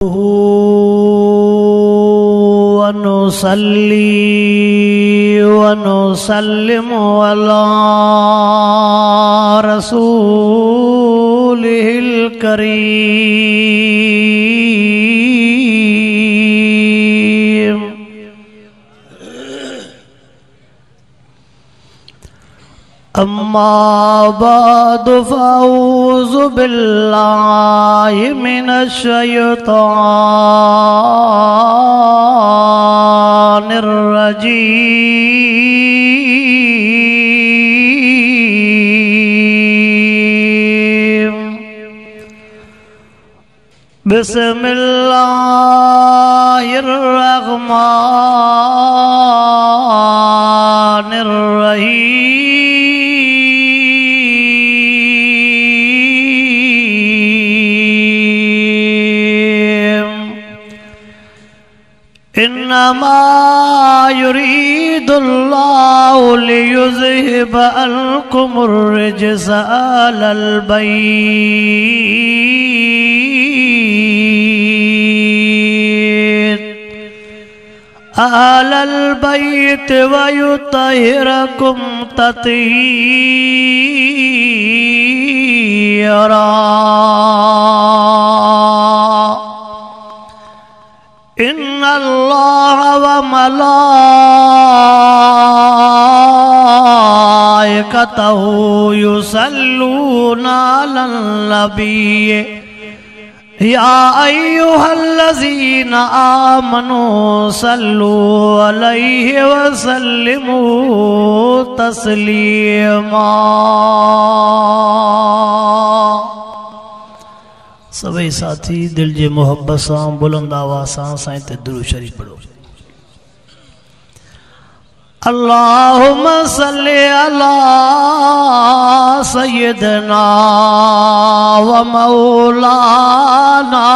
वनुसल्ली वनुसल्लिमु अला रसूलिहिल करीम। अम्मा बाद फ़अऊज़ु बिल्लाहि मिनश शैतानिर रजीम। बिस्मिल्लाहिर रहमानिर रहीम। इन्नमा युरीदुल्लाहु लियुज़हिब अन्कुमुर रिज्स अहलल बैत वयुतहिरकुम तत्हीरा। इन्नल्लाह व मलाइकतहु युसल्लूना अलन नबी या अय्युहल्लज़ीना आमनू सल्लू अलैहि व सल्लिमू तस्लीमा। सभी साथी दिल जे मोहब्बत से बुलंद आवाज़ साईं ते दुरूद शरीफ पढ़ो। अल्लाहुम्मा सल्लि अला सय्यिदना व मौलाना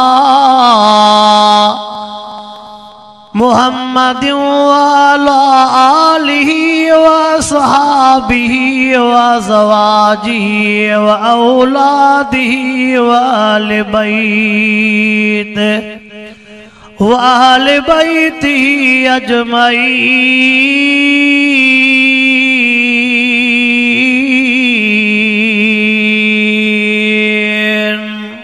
मुहम्मदिन व अला आलिहि व सहाबिहि व ज़वाजिहि व औलादिहि व अहले बैतिहि अजमईन।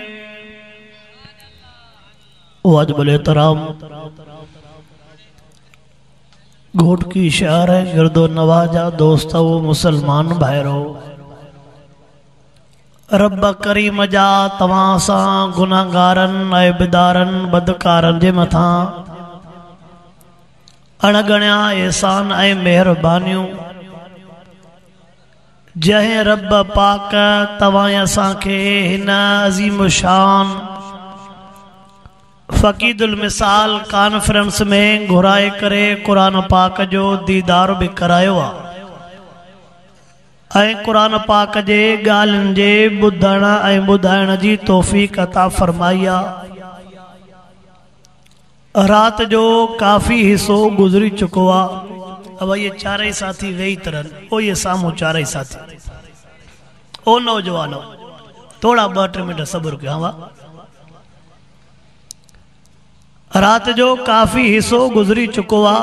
वाजिबुल एहतराम घोट की शहर है गिरदो नवाजा दोस्तों मुसलमान भाईरो। रब करीम जा तवां सां गुनाहगारन ऐबदारन बदकारन जे मथा अणगणिया एहसान ऐं मेहरबानियूं जंहिं रब पाक तवां असांखे हिन अज़ीम शान फ़क़ीदुल मिसाल कॉन्फ्रेंस में घुराए करे कुरान पाक जो दीदार भी करायो आहे ऐं कुरान पाक जे ॻाल्हियुनि जे ॿुधण ऐं ॿुधाइण जी तौफ़ीक़ अता फरमाई आहे। रात जो काफ़ी हिस्सो गुज़री चुको आहे। अब ये चारई साथी वेही तरन ओ ये सामू चारई साथी ओ नौजवानों थोड़ा 2-3 मिनट सब्र कयो। हाँ रात जो काफ़ी हिस्सो गुज़री चुको आहे।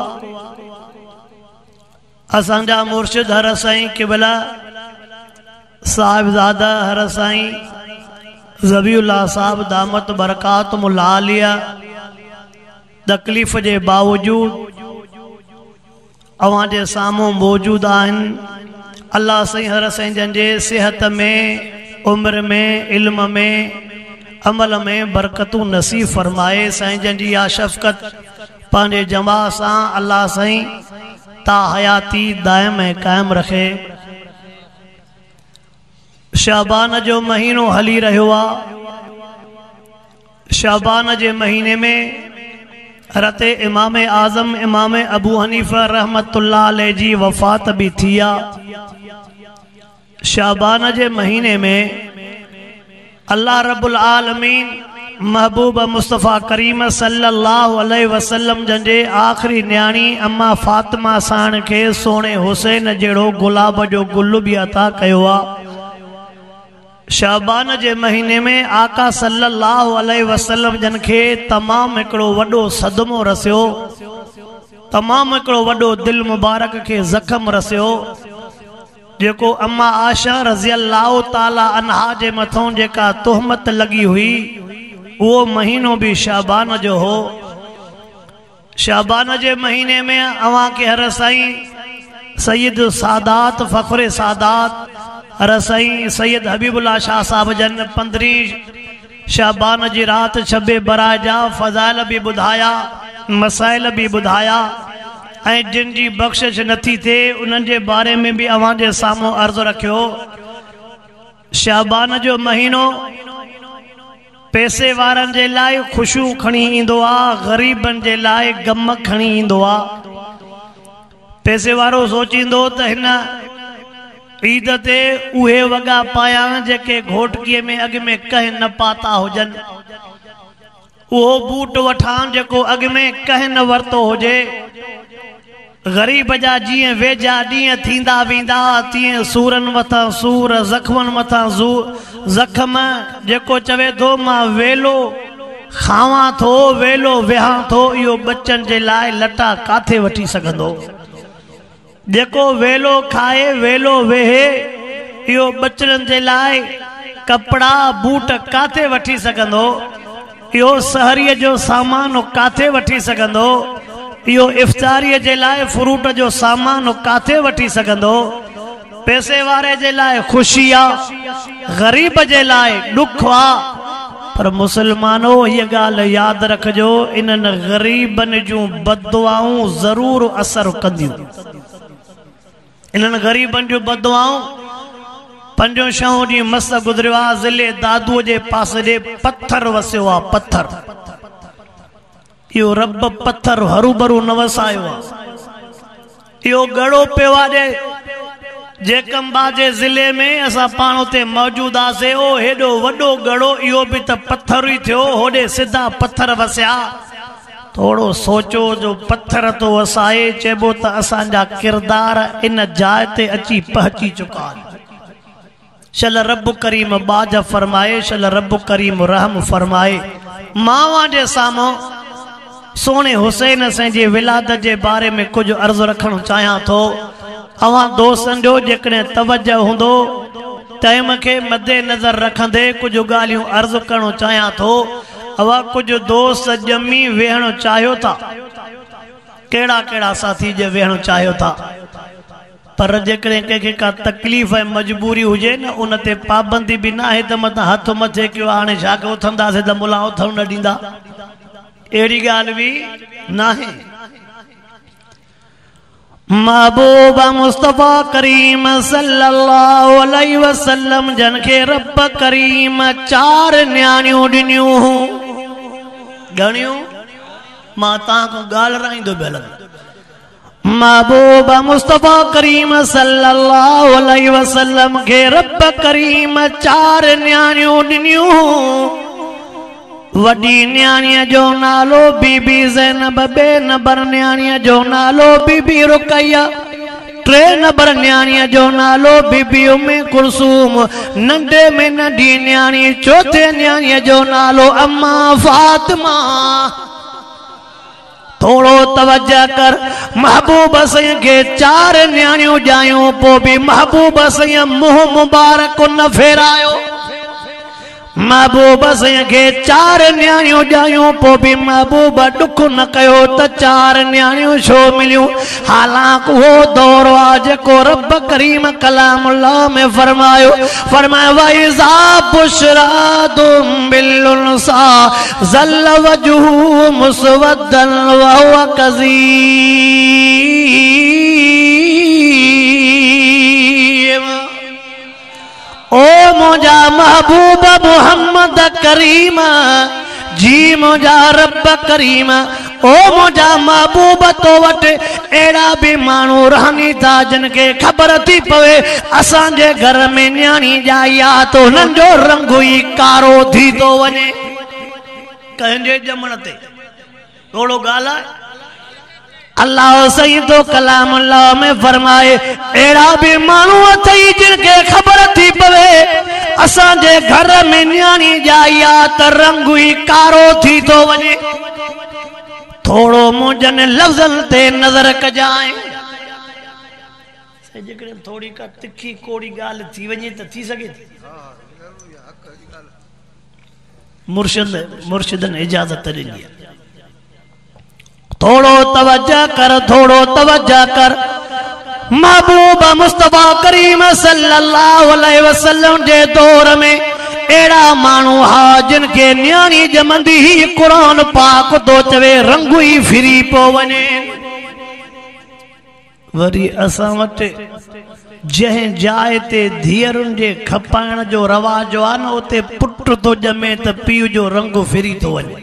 असांजा मुर्शिद हर साईं किबला साहिबजादा हर साईं ज़बीउल्लाह साहब दामत बरकातुहुल आलिया तकलीफ़ जे बावजूद अवां जे साम्हूं मौजूद आहिनि। अल्लाह साईं हर साईं जंहिंजे सेहत में उम्र में इल्म में अमल में बरकतूं नसीब फरमाए। साईं जंहिंजी या शफ़क़त पंहिंजे जमा सां अल्लाह साईं ता हयाती दायम ऐं कायम रखे। शाबान जो महीनो हली रहियो आहे। शाबान जे महीने में हज़रत इमाम आज़म इमाम अबू हनीफ़ा रहमतुल्लाह अलैह जी वफ़ात भी थी आहे। शाबान जे महीने में अल्लाह रब्बुल आलमीन महबूब मुस्तफ़ा करीम सल्लल्लाहु अलैहि वसल्लम जंहिंजे आख़िरी न्याणी अम्मा फ़ातिमा साण खे सोने हुसैन जहिड़ो गुलाब जो गुल भी अता कयो आहे। शाबान जे महीने में आका सल्लल्लाहु अलैहि वसल्लम जन के तमाम एकड़ो वडो सदमो रसियो, तमाम एकड़ो वडो दिल मुबारक के जख्म रसियो, जेको अम्मा आशा रज़ी अल्लाह ताला अन्हा जे मथों जेका तोहमत लगी हुई, वो महीनो भी शाबान जो हो। शाबान जे महीने में अवां के हर साईं सैयद सादात फखरे सादात रसाई सैयद हबीबुल्लाह शाह साहब जन 15 शाबान जी रात शबे बराजा फज़ाइल भी बुधाया, मसाइल भी बुधाया, ऐं जिन जी बख्शिश नथी थे उन्हनि जे बारे में भी अवां जे साम्हूं अर्ज़ रखियो। शाबान जो महीनो पैसे वारनि जे लाइ खुशियूं खणी ईंदो आहे, ग़रीबनि जे लाइ गम खणी ईंदो आहे। पैसे वारो सोचींदो त हिन ईद ते उहे वॻा पायां जेके घोटकीअ में अॻ में कंहिं न पाता हुजनि, उहो बूट वठां जेको अॻ में कंहिं न वरितो हुजे। ग़रीब जा जीअं वेझा ॾींहं थींदा वेंदा तीअं सूरनि मथां सूर, ज़ख़्मनि मथां ज़ख़्म, जेको चवे थो मां वेलो खावां थो, वेलो वेहां थो, इहो बच्चनि जे लाइ लटा काथे वठी सघंदो? जेको वेलो खाए वेलो वेहे, इहो बच्चनि जे लाइ कपड़ा बूट काथे वठी सघंदो? इहो सहरीअ जो सामान काथे वठी सघंदो? इहो इफ्तारीअ जे लाइ फ्रूट जो सामान काथे वठी सघंदो? पैसे वारे जे लाइ ख़ुशी आहे, ग़रीब जे लाइ ॾुख आहे। पर मुसलमानो हीअ ॻाल्हि यादि रखिजो, इन्हनि ग़रीबनि जूं बददुआऊं ज़रूर असर कंदियूं। इन्हनि ग़रीबनि जूं बददुआऊं 5 ॾींहं मस गुज़रियो आहे, ज़िले दादूअ जे पासे ॾे पत्थर वसियो आहे, पत्थर। इहो रब पत्थर हरू भरू न वसायो आहे। इहो गड़ो पियो आहे जेकंबा जे ज़िले में, असां पाण उते मौजूद आसीं। ओ हेॾो वॾो गड़ो, इहो बि त पत्थर ई थियो, होॾे सिधा पत्थर वसिया। थोड़ो सोचो, जो पत्थर तो वसाए, चइबो त असांजा किरदार इन जाइ ते अची पहुची चुका आहिनि। शल रब करीम बाज फरमाए, शल रब करीम रहम फरमाए। मावा जे साम्हूं सोने हुसैन सां जे विलादत जे बारे में कुछ अर्ज़ रखण चाहियां थो। अवां दोस्तन जो जेकॾहिं तवज्जो हूंदो, टाइम के मद्दे नज़र रखंदे कुछ ॻाल्हियूं अर्ज़ करणो चाहियां थो। अवा कुछ दोस्त ॼमी वेहण चाहियो था, कहिड़ा कहिड़ा साथी जे वेहण चाहियो था, पर जेकॾहिं कंहिंखे का तकलीफ़ ऐं मजबूरी हुजे न, उन ते पाबंदी बि न आहे त मथां हथ मथे कयो हाणे छा कयो, उथंदासीं त मुला उथण न ॾींदा, अहिड़ी ॻाल्हि बि न आहे। महबूबा मुस्तफा करीम सल्लल्लाहु अलैहि वसल्लम जन खे रब करीम 4 न्याणियूं ॾिनियूं। घणियूं? मां तव्हां खां ॻाल्हाईंदो पिया लॻा। महबूबा मुस्तफा करीम सल्लल्लाहु अलैहि वसल्लम खे रब करीम 4 न्याणियूं ॾिनियूं। वडी न्याणीअ जो नालो बीबी ज़ैनब, 2 नंबर न्याणीअ जो नालो बीबी रुकैया, 3 नंबर न्याणीअ जो नालो बीबी उम्मे कुलसूम, नंढे में नंढी न्याणी 4थे न्याणीअ जो नालो अम्मा फातिमा। थोड़ो तवज्जो कर, महबूब सैं के 4 न्याणियूं ॼायूं, पोइ बि महबूब सैं मुंहुं मुबारक न फेरायो। महबूब सैं के 4 न्याणियूं ॼायूं, पोइ बि महबूब ॾुख न कयो त 4 न्याणियूं छो मिलियूं। हालांकि उहो दौर आहे जेको रब करीम कलामुल्लाह में फरमायो, वइज़ा बुशरादुम बिलुनसा ज़ल्ल वजहु मुस्वद्दन व हुव कज़ीम। ओ मुझा महबूब मोहम्मद करीम जी, मुझा रब करीम, ओ मुझा महबूब तो वट एड़ा भी मानू रहनी था जिन के खबर थी पवे असांजे घर में न्याणी जाई आ तो हुननि जो रंग ही कारो थी तो वने। कंहिंजे ॼमण ते थोड़ो ॻाल्हाए, अल्लाह सही तो कलाम अल्लाह में फरमाए एड़ा भी मानू अथई जिनके खबर थी पवे असा जे घर में न्याणी जाया त रंग ही कारो थी तो वने थोड़ो मुंजन लफ्जन ते नजर कजाए जेकॾहिं थोड़ी का तिखी कोड़ी गाल थी वने त थी सके थी मुर्शिदन इजाजत ॾिनी थोड़ो तवज्जो कर महबूब मुस्तफा करीम सल्लल्लाहु अलैहि वसल्लम जे दौर में एड़ा मानू हा जिनके न्याणी जमंदी ही कुरान पाक तो चवे रंग ही फिरी पो वने वरी असां वटि जंहिं जाइ ते धीअरुनि जे खपाइण जो रवाज आहे न उते पुट तो ॼमे त पीउ जो रंग फिरी थो वञे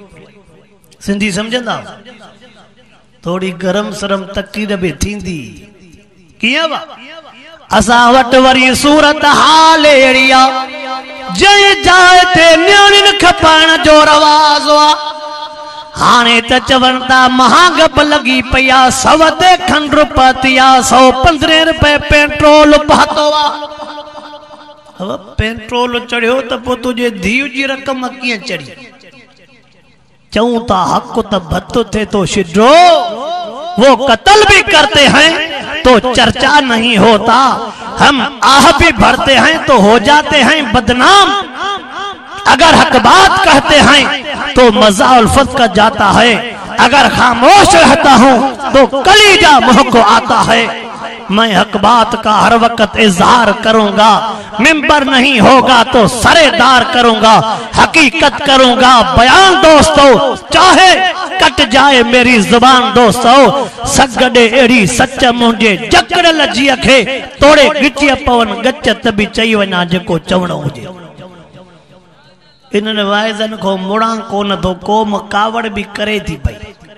सिंधी सम्झंदा थोड़ी गरम सरम तकलीफ़ भी थींदी कीअं वा असां वटि वरी सूरत हाल अहिड़ी आहे जंहिं जाइ ते न्याणियुनि खपाइण जो रवाज आहे हाने त चवनि था महांग लगी पई आहे 100 ते खंड रुपया 115 रुपए पेट्रोल पातो आहे पेट्रोल चढ़ियो त पोइ तुंहिंजे धीउ जी रक़म कीअं चढ़ी चऊं था हक तो भत थे तो शिड्रो वो कत्ल भी करते हैं तो चर्चा नहीं होता हम आह भी भरते हैं तो हो जाते हैं बदनाम अगर हक बात कहते हैं तो मजा उल्फत का जाता है अगर खामोश रहता हूँ तो कलीजा मुँह को आता है मैं हक बात का हर वक्त इजहार करूंगा मिंबर नहीं होगा तो सरेदार करूंगा हकीकत करूंगा बयान दोस्तों चाहे कट जाए मेरी जुबान दोस्तों सगडे एड़ी सच मुंहिंजे जकड़ लजी खे तोड़े गिटिया पवन गचत भी चई वञा जेको चवणो हुजे इन्हनि वाइज़नि को मुड़ा कोन थो कोम कावड़ भी करे थी पई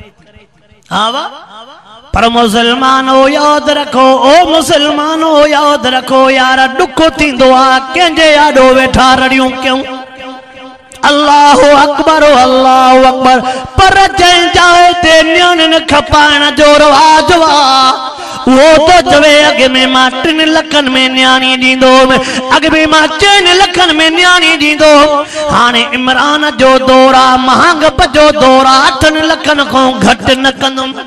हा वा पर मुसलमानो याद रखो ओ मुसलमानो याद रखो यार दुख थींदो आहे कंहिंजे आॾो वेठा रड़ियूं क्यों अल्लाहु अकबर पर जंहिं जाइ ते न्याणियुनि खपाइण जो रवाज आहे वो तो चवे अॻ में मां 3 लखनि में न्याणी ॾींदो अॻ में मां 4 लखनि में न्याणी ॾींदो हाणे इमरान जो दौर आहे महांग जो दौर आहे 8 लखनि खां घटि न कंदुमि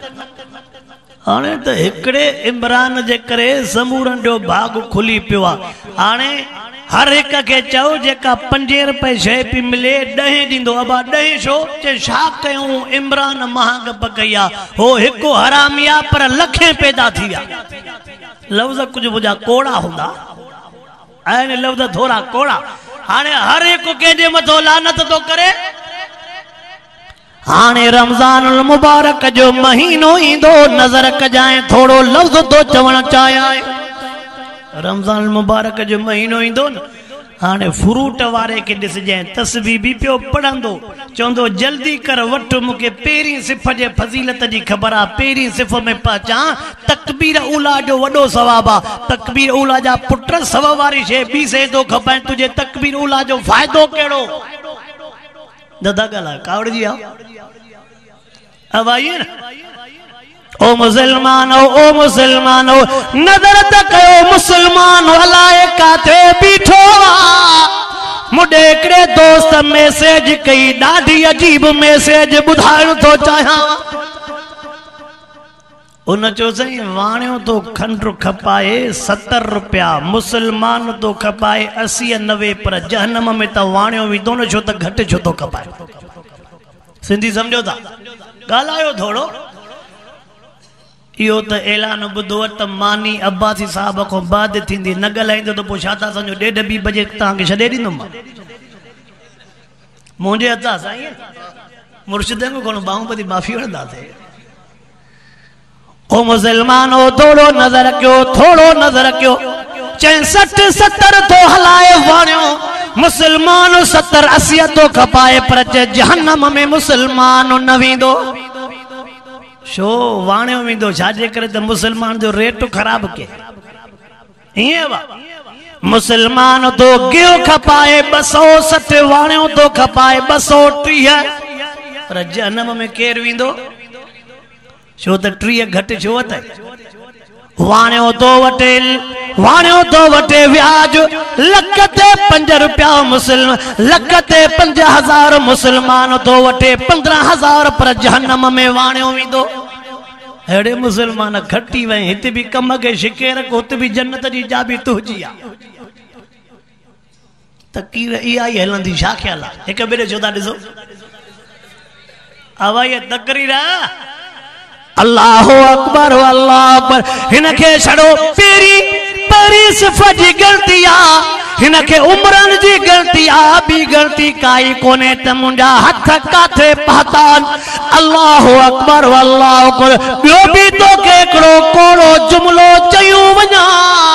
हाणे त हिकिड़े इमरान जे करे समूरनि जो भाग खुली पियो आहे हाणे हर एक के चओ जेका 5 रुपए शइ पई मिले 10 ॾींदो अबा 10 छो चे छा कयूं इमरान महांग पकई आहे हो हिकु हरामी आहे पर लखे पैदा थी विया लफ़्ज़ कुझु मुंहिंजा कोड़ा हूंदा आहिनि लफ़्ज़ थोड़ा कोड़ा हाणे हर हिकु कंहिंजे मथो लानत थो करे हाणे रमज़ानुल मुबारक जो महीनो ईंदो नज़र कजाए थोड़ो लफ़्ज़ तो चवण चाहियां रमज़ान मुबारक जो महीनो ईंदो न हाणे फ्रूट वारे के ॾिसजांइ तस्बीह बि पियो पढ़ंदो चवंदो जल्दी कर वठ मूंखे पहिरीं सिफ़ जे फज़ीलत जी ख़बर आहे पहिरीं सिफ़ में पहुचां तकबीर उला जो वॾो सवाब आहे तकबीर उला जा पुट सव वारी शइ ॿी शइ थो खपाए तुंहिंजे तकबीर उला जो फ़ाइदो कहिड़ो दादा ॻाल्हाए कावड़ जी आहे अब आइए ना ओ मुसलमानो नजर तक मुसलमान अलाए काथे बीठो मुडे हिकिड़े दोस्त मैसेज कई ॾाढी अजीब मैसेज ॿुधाइण थो चाहियां उन चयो साईं वाणियो तो खंड खपाए 70 रुपया मुसलमान तो खपाए 80-90 पर जहन्नम में त वाणियो विधो न छो त घटि छो तो खपाए सिंधी सम्झो था ॻाल्हायो थोड़ो इहो त ऐलान ॿुधो त मानी अब्बासी साहब खां बाद थींदी न ॻाल्हाईंदो त पोइ छा था सम्झो 1:30 बजे तव्हांखे छॾे ॾींदुमि मुंहिंजे हथ साईं मुर्शिदनि कोन बाहुबली माफ़ी वठंदासीं ओ मुसलमानो थोड़ो नज़र कयो चई 60-70 तो हलाए वाणियो मुसलमान 70-80 तो खपाए पर जहन्नम में मुसलमान न वेंदो शो वाणियो वेंदो छाजे करे त मुसलमान जो रेट ख़राब के ईअं वा मुसलमान तो गियो खपाए 260 वाणियो तो खपाए 230 पर जहन्नम में केर वेंदो छो त 30 घटि छो त वाणियो तो वटे व्याज लख ते 5 रुपया मुस्लिम लख ते 5000 मुसलमान तो वटे 15000 पर जहन्नम में वाणियो वेंदो। अड़े मुसलमान खटी वे हिते भी कम के शिके रख हुते भी जन्नत जी चाबी तुझी आ तकीर इहा ही हलंदी छा ख्याल आहे हिक ॿिए जो था ॾिसो आवाज़ तकरीर अल्लाहु अकबर हिनखे छड़ो पहिरीं सिफ़त जी गलती आ हिनखे उमरन जी गलती आ बी गलती काई कोने त मुंहिंजा हथ काथे पहतान अल्लाहु अकबर ॿियो बि तोखे हिकिड़ो कोड़ो जुमिलो चयूं वञा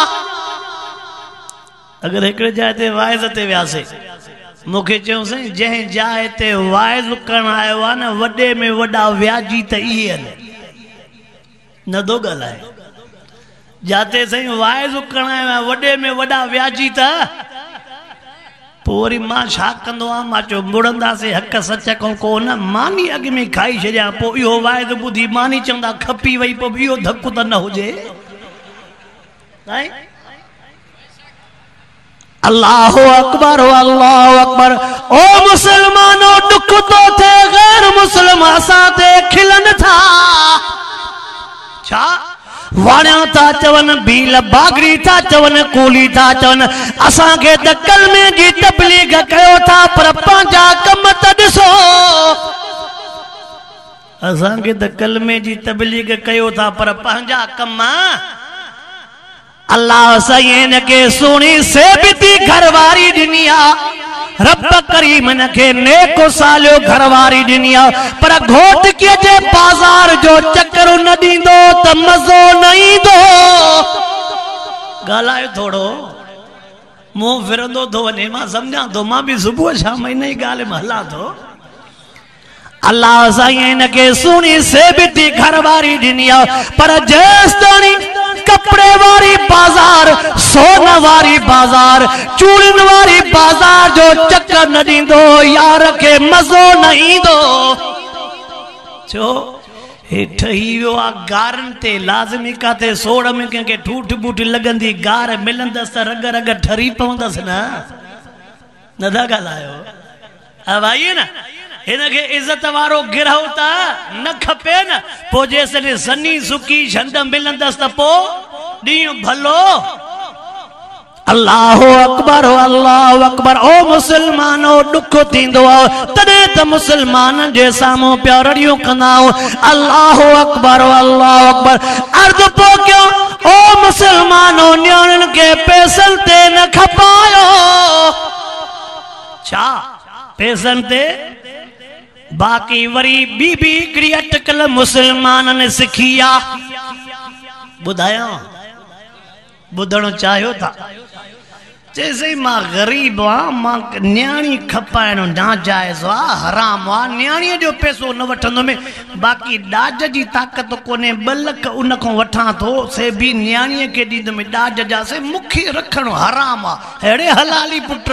अगर हिकिड़े जाइ ते वाइज़ ते वियासीं मूंखे चयूंसीं जंहिं जाइ ते वाइज़ करण आयो आहे न वॾे में वॾा व्याजी त इहे आहिनि न दो ॻाल्हाए जाते साईं वाइज़ करण आयो आहे वॾे में वॾा व्याजी त पोइ वरी मां छा कंदो आहियां मां चयो मुड़ंदासीं हक़ सच खां को न मानी अॻ में खाई छॾियां पोइ इहो वाइज़ ॿुधी मानी चवंदा खपी वई पोइ इहो धकु त न हुजे साईं अल्लाहु अकबर ओ मुसलमानो दुख तो थे गैर मुस्लिम असां ते खिलन था छा वाणिया था चवन भील बागड़ी था चवन कूली था चवन असां के त कलमे जी तबलीग कयो था पर पंहिंजा कम त ॾिसो असां के त कलमे जी तबलीग कयो था पर पंहिंजा कम अल्लाह सैन के सोनी से बिती घरवारी दुनिया रब करीम नखे नेको सालियो घरवारी दुनिया पर घोट के जे बाजार जो चक्कर न दींदो त मजो न ईंदो गालायो थोड़ो मुंह फिरंदो थो वने मां समझा तो मां भी सुबह शाम इन ही गाल में हला तो अल्लाह सैन के सोनी से बिती घरवारी दुनिया पर जेसतानी कपड़े वारी बाजार सोन वारी बाजार चूड़िन वारी बाजार जो चक्कर न दींदो यार के मजो न ईंदो छो हेठ ही वियो आ गारन ते लाज़मी काथे सोड़ में कंहिंखे ठूठ बूठ लगंदी गार मिलंदस त रग रग ठरी पवंदस न था ॻाल्हायो अब आइए ना हिनखे इज्जत वारो गिरहो त न खपे न पो जेसने सनी सुकी झंड मिलंदस त पो ॾींहुं भलो अल्लाहु अकबर ओ मुसलमानो दुख थींदो तॾहिं त मुसलमान जे साम्हूं पिया रड़ियूं कंदा अल्लाहु अकबर अर्ज़ पो कयो ओ मुसलमानो न्याणियुनि खे पैसनि ते न खपायो छा पैसनि ते बाकी वरी बी हिकिड़ी अटकल मुसलमान ने सिखी आ ॿुधायां ॿुधणु चाहियो था जैसे मां गरीब आ मां न्याणी खपाइण नाजायज़ आ हराम आ न्याणीअ जो पैसो न वठंदो में बाकी ॾाज जी ताक़त कोन्हे 2 लख उन खां वठां थो से भी न्याणीअ खे ॾींदुमि ॾाज जा से मूंखे रखणु हराम आ अहिड़े हलाली पुट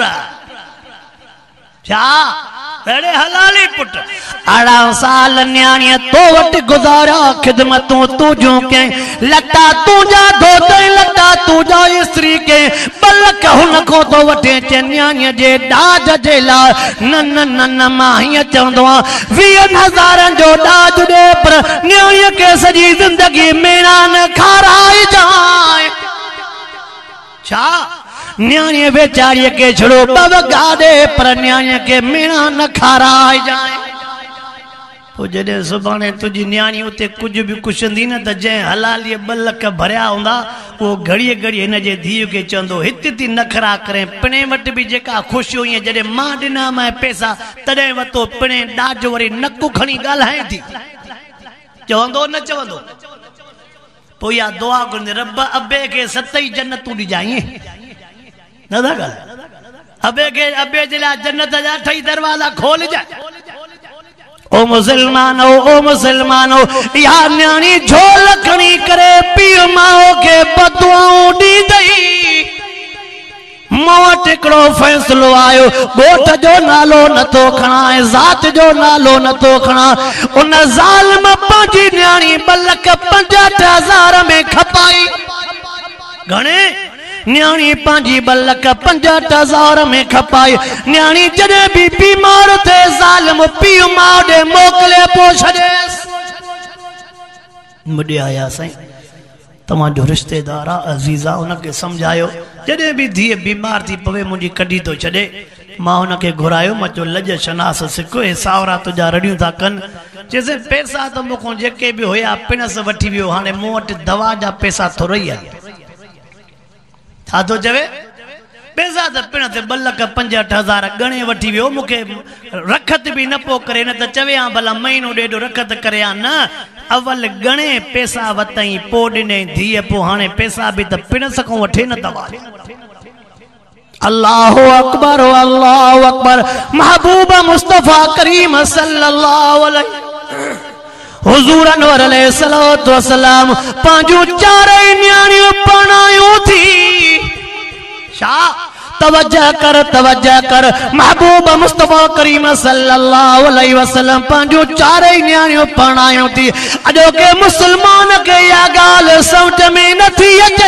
छा अरे हलाली पुट 18 साल न्याणीअ तो वटि गुज़ारिया खिदमतूं तुझूं के लटा तुझा धोते लटा तुझा इस्त्री के 2 लख हुन को तो वठे चे न्याणीअ जे ॾाज जे लाइ न मां हीअं चवंदो आहियां 20,000 जो ॾाज ॾे पर न्याणीअ खे सॼी ज़िंदगी मेणा न खाराइजांइ छा न्याणीअ बेचारीअ के छड़ो 2 वॻा ॾे पर न्याणीअ के मेणा न खाराइजांइ पोइ जॾहिं सुभाणे तुंहिंजी न्याणी उते कुझु बि कुछंदी न त जंहिं हलालीअ 2 लख भरिया हूंदा उहो घड़ीअ घड़ी हिन जे धीउ खे चवंदो हिते थी नखरा करे पिणे वटि बि जेका ख़ुशी हुई जॾहिं मां ॾिना मां पैसा तॾहिं वरितो पिणे ॾाज वरी नकु खणी ॻाल्हाए थी चवंदो न चवंदो पोइ इहा दुआ घुरंदी रब अबे खे 7 जन्नतूं ॾिजाईं न था ॻाल्हाए अबे जे लाइ जन्नत जा 8 दरवाजा खोल जाए ओ मुसलमानो या न्याणी झोल खणी करे पीउ माओ के बदुआऊं ॾींदई मौत हिकिड़ो फ़ैसिलो आयो, ॻोठ जो नालो नथो खणा, ज़ात जो नालो नथो खणा। उन ज़ालिम पंहिंजी न्याणी 2,65,000 में खपाई। घणे? न्याणी पंहिंजी 2,65,000 में खपाई। न्याणी जॾहिं बि बीमार थे ज़ालिम पीउ माउ ॾे मोकिले पोइ छॾेसि। मुॾे आया साईं, तव्हांजो रिश्तेदार आहे अज़ीज़ा, उनखे सम्झायो जॾहिं बि धीअ बीमार थी पवे मुंहिंजी कढी थो छॾे। मां हुनखे घुरायो, मां चयो लॼ शनास सिखो, हे सावरा तुंहिंजा रड़ियूं था कनि। चइसि पैसा त मूंखां जेके बि हुया पिणस वठी वियो, हाणे मूं वटि दवा जा पैसा थोरो ई आहिनि। छा थो चवे? पैसा त पिण ते 2,65,000 गणे वठी वियो, मूंखे रखत बि न पोइ करे, न त चवे हा भला महीनो ॾेढ रखत करे हा। न, अवल गणे पैसा वतई पोइ ॾिनई धीअ, पोइ हाणे पैसा बि त पिणस खां वठे न दवा। अल्लाहु अकबर, अल्लाहु अकबर। महबूब मुस्तफा करीम सल्लल्लाहु अलैहि हुजूर अनवर अलैहिस्सलातु वस्सलाम पंहिंजूं चारई न्याणियूं पणायूं थी। छा? तवज्जो कर, तवज्जो कर। महबूब मुस्तफा करीम सल्लल्लाहु अलैहि वसल्लम पंहिंजूं चारई न्याणियूं पणायूं थी। अॼो के मुस्लमान खे इहा ॻाल्हि सम्झ में नथी अचे।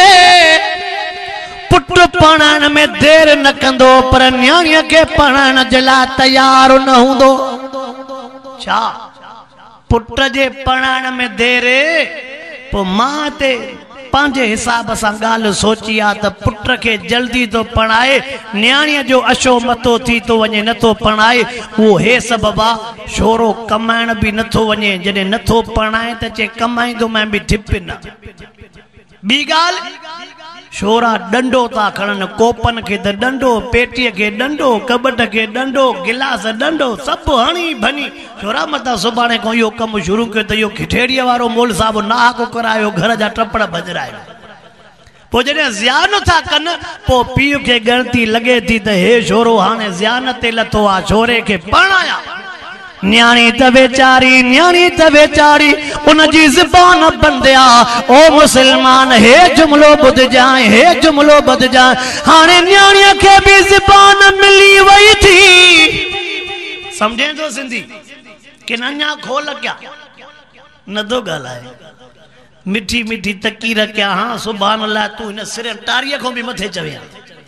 पुट पढ़ाइण में देर न कंदो, पर न्याणीअ खे पढ़ाइण जे लाइ तयार न हूंदो। छा? पुट जे पढ़ाइण में देर, पोइ मां ते पंहिंजे हिसाब सां ॻाल्हि सोची आहे त पुट खे जल्दी तो पढ़ाए, न्याणीअ जो अशो मथो थी तो वञे, नथो पढ़ाए। उहो हे सबबु आहे, छोरो कमाइण बि नथो वञे। जॾहिं नथो पढ़ाए त चए कमाईंदो मैं बि ढिप न। ॿी ॻाल्हि, छोरा डंडो था खणनि, कोपन खे त डंडो, पेटीअ खे डंडो, कबट खे डंडो, गिलास डंडो, सभु हणी भनी। छोरा मता सुभाणे खां इहो कमु शुरू कयो त इहो खिठेड़ीअ वारो मोल साहिबु नाहक करायो, घर जा टपड़ बजरायो। पोइ जॾहिं ज़ियान था कनि, पोइ पीउ खे ॻणती लॻे थी त हे छोरो हाणे ज़ियान ते लथो आहे, छोरे खे पढ़ाया। न्याणी त वेचारी, न्याणी त वेचारी, उनजी ज़बान बंदिया। ओ मुसलमान, हे जुमलो ॿुधजांइ, हे जुमलो ॿुधजांइ। हाणे न्याणीअ खे बि ज़बान मिली वई थी। सम्झे थो सिंधी कि अञा खोल क्या नथो ॻाल्हाए? मिठी मिठी तकीर क्या? हाँ सुभान अल्लाह, तूं हिन सिर टारीअ खां बि मथे चवे।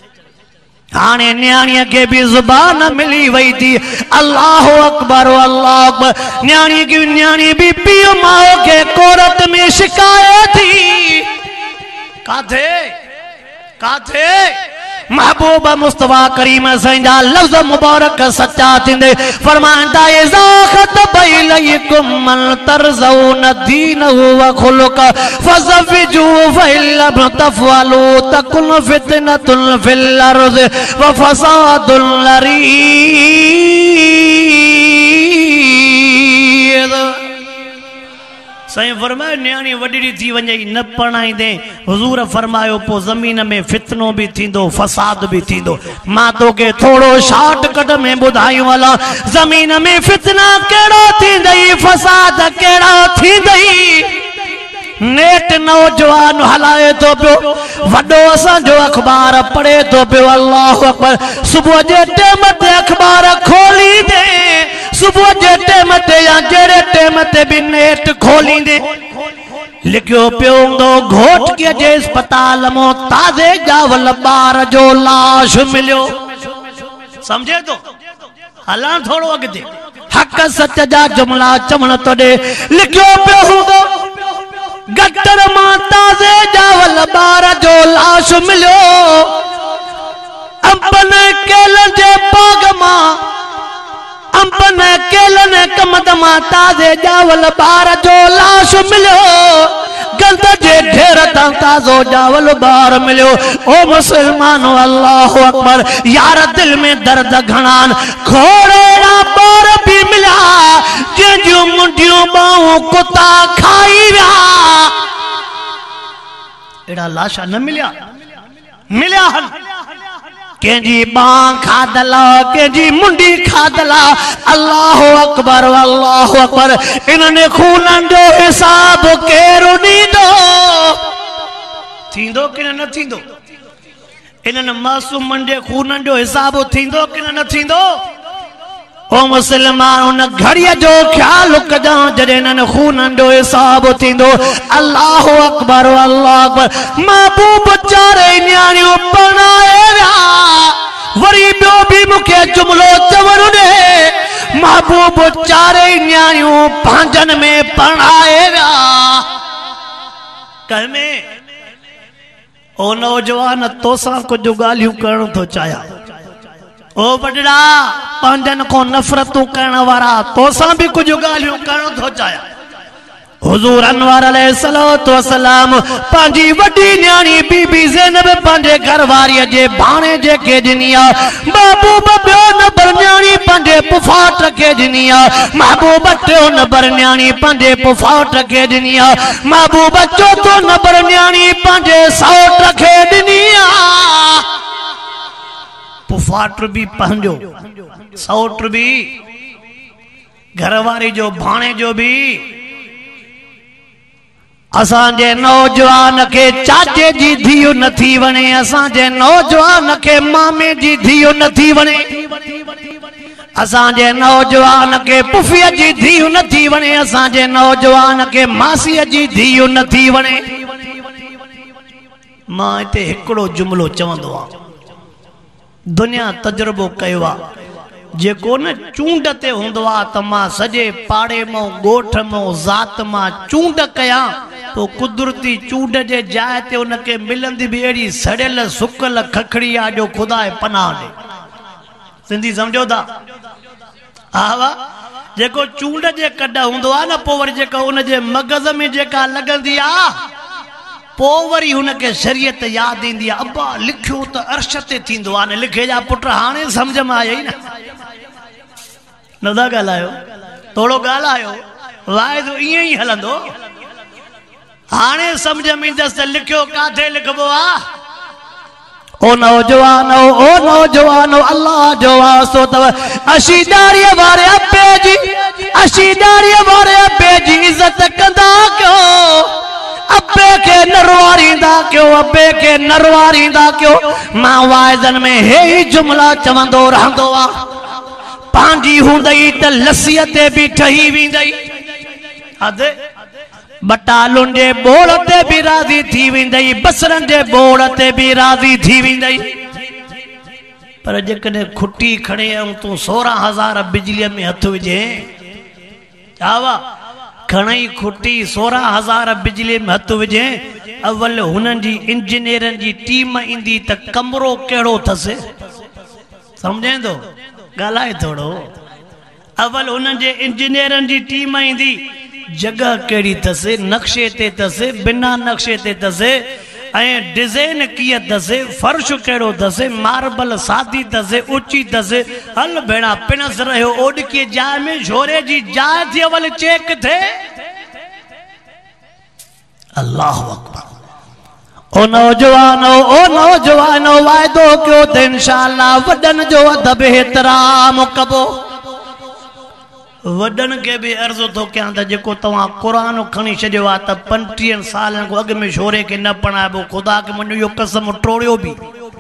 हाणे न्याणीअ खे बि ज़ुबान मिली वई थी। अल्लाहु अकबर, अल्लाहु अकबर। न्याणी बि पीउ माउ खे कोरट में शिकाए थी। काथे काथे? महबूब मुस्तफा करीम संजा लफ्ज़ मुबारक सच्चा थींदे फरमाईंदा, इज़ा ख़तबा इलैकुम मन तरज़ौन दीनहु व ख़ुलुक़हु फ़ज़व्विजूहु फ़इल्लम तफ़अलू तकुन फ़ितनतुन फ़िल अर्ज़ि व फ़सादुन अरीज़। साईं फरमायो न्याणी वॾड़ी थी वञे न पढ़ाईंदे, हुज़ूर फरमायो पोइ ज़मीन में फितनो भी थींदो, फसाद भी थींदो। मां तोखे थोड़ो शॉर्टकट में ॿुधायूं हला, ज़मीन में फितना कहिड़ो थींदई, फसाद कहिड़ो थींदई। नेट नौजवान हलाए तो पियो, वॾो असांजो अखबार पढ़े तो पियो। अल्लाहु अकबर। सुबुह जे टाइम ते अखबार खोलींदे, सुबुह जे टाइम ते या जहिड़े टाइम ते बि नेट खोलींदे लिखियो पियो हूंदो, घोटकीअ जे अस्पताल मां ताज़े ॼावल ॿार जो लाश मिलियो। समझे तो? हलां थोड़ो अॻिते, हक़ सच जा जुमला चवण तो ॾे। लिखियो पियो हूंदो, गटर मां ताज़े ॼावल ॿार जो लाश मिलियो। अंबन केलन जे बाग मां, अंबन केलन कमद मां ताज़े ॼावल ॿार जो लाश मिलियो। गंद जे ढेर तां ताज़ो ॼावल ॿार मिलियो। ओ मुसलमानो, अल्लाहु अकबर। यार दिल में दर्द घणान, खोड़ेड़ा ॿार भी मिलिया जंहिंजूं मुंडियूं ॿाहूं कुता खाई विया। एड़ा लाशा न मिलिया? मिलिया हन। कंहिंजी बांह खाधल, कंहिंजी मुंडी खाधल। अल्लाहु अकबर, अल्लाहु अकबर। इन्हनि खूननि जो हिसाब केरु ॾींदो? थींदो कि न थींदो? इन्हनि मासूमनि जे खूननि जो हिसाब थींदो कि न थींदो? ओ मुसलमान उन घड़ीअ जो ख्याल कजां जॾहिं इन्हनि खूननि जो हिसाब थींदो। अल्लाह अकबर अल्लाह अकबर। महबूब चारे न्याणियूं परणाए विया। वरी ॿियो बि मूंखे जुमिलो चवण ॾे। महबूब चारे न्याणियूं पंहिंजनि में परणाए विया। कंहिंमें? ओ नौजवान तोसां कुझु ॻाल्हियूं करण थो चाहियां। ओ बडड़ा पंहिंजनि को नफ़रतूं करण वारा तोसां भी कुछ ॻाल्हियूं करण थो चाहियां। हुज़ूर अनवर अलैहिस्सलातु वस्सलाम पंहिंजी वॾी न्याणी बीबी ज़ैनब पंहिंजे घरवारीअ जे भाणे जेके ॾिनी आहे। महबूब ॿियो नंबर न्याणी पंहिंजे पुफाट खे ॾिनी आहे। महबूब टियों नंबर न्याणी पंहिंजे पुफाट खे ॾिनी आहे। महबूब चौथों नंबर न्याणी पंहिंजे सौट खे ॾिनी आहे। पुफाट भी पंहिंजो, सौट भी, घरवारी जो भाणे जो भी। असांजे नौजवान के चाचे जी धीउ नथी वणे। असांजे नौजवान के मामे जी धीउ नथी वणे। असांजे नौजवान के पुफीअ जी धीउ नथी वणे। असांजे नौजवान के मासीअ जी धीउ नथी वणे। मां हिते हिकिड़ो जुमिलो चवंदो आहियां। दुनिया तजुर्बो कयो आहे। जेको न चूंड ते हूंदो आहे त मां सॼे पाड़े मां ॻोठ मां ज़ात मां चूंड कयां तो कुदरती चूंड जे जाइ ते उनखे मिलंदी भी अहिड़ी सड़ियल सुकल खखड़ी आहे जो ख़ुदा पनाह ॾे। सिंधी सम्झो था? हा वाह। जेको चूंड जे कॾ हूंदो आहे न पोइ वरी जेका उनजे मग़ज़ में जेका लॻंदी आहे पोइ वरी हुनखे शरीयत यादि ईंदी आहे। अब्बा लिखियो त अर्श ते थींदो आहे। न लिखे जा पुट हाणे सम्झ में आई न था ॻाल्हायो? थोरो ॻाल्हायो। वाइदो ईअं ई हलंदो। हाणे सम्झ में ईंदसि त लिखियो काथे लिखबो आहे। ओ नौजवानो अल्लाह जो वास्तो अथव। अशीदारीअ वारे अब्बे जी, अशीदारीअ वारे अब्बे जी इज़त कंदा कयो। अब्बे के नरवारींदा क्यों? अब्बे के नरवारींदा क्यों? मां वाइदन में हे ही जुमला चवंदो रहंदो आ। पंहिंजी हूंदई त लस्सीअ ते भी ठही वेंदई। अद बटालुनि जे बोड़ ते भी राज़ी थी वेंदई। बसरनि जे बोड़ ते भी राज़ी थी वेंदई। पर जेकॾहिं खुटी खणे ऐं तूं 16,000 बिजलीअ में हथ विझे, चावा खणई खुटी 16,000 बिजली में हथ विझे, अवल हुननि जी इंजीनियरनि जी टीम ईंदी त कमरो कहिड़ो अथसि? सम्झे थो? ॻाल्हाए थोरो। अवल हुननि जे इंजीनियरनि जी टीम ईंदी, जगह कहिड़ी अथसि, नक्शे ते अथसि, बिना नक्शे ते अथसि, ऐं डिज़ाइन कीअं अथसि, फर्श कहिड़ो अथसि, मार्बल सादी अथसि, ऊची अथसि। हल भेणा पिणस रहियो ओडकीअ जाइ में झोरे जी जाइ थी अवल चेक थे। अल्लाह अकबर। ओ नौजवानो वाइदो कयो त इंशाअल्लाह वॾनि जो अदब एतिराम कबो। वॾनि खे बि अर्ज़ु थो कयां त जेको तव्हां क़ुरान खणी छॾियो आहे त 35 सालनि खां अॻु में छोरे खे न पढ़ाइबो। ख़ुदा खे मुंहिंजो इहो कसम टोड़ियो बि।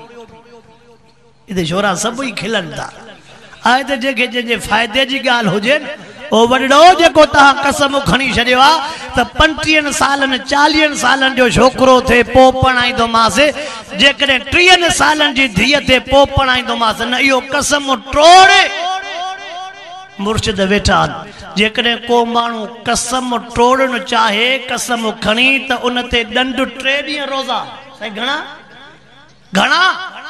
हिते छोरा सभई खिलनि था। आहे त जेके जंहिंजे फ़ाइदे जी ॻाल्हि हुजे न, ओ वॾड़ो जेको तव्हां कसम खणी छॾियो आहे त 35 सालनि 40 सालनि जो छोकिरो थिए पोइ पढ़ाईंदोमांसि, जेकॾहिं 30 सालनि जी धीअ थिए पोइ पढ़ाईंदोमांसि। न इहो कसम टोड़े मुर्शिद वेठा। जेकॾहिं को माण्हू कसम टोड़न चाहे, कसम खणी त उन ते ॾंड 3 ॾींहं रोज़ा। साईं घणा घणा?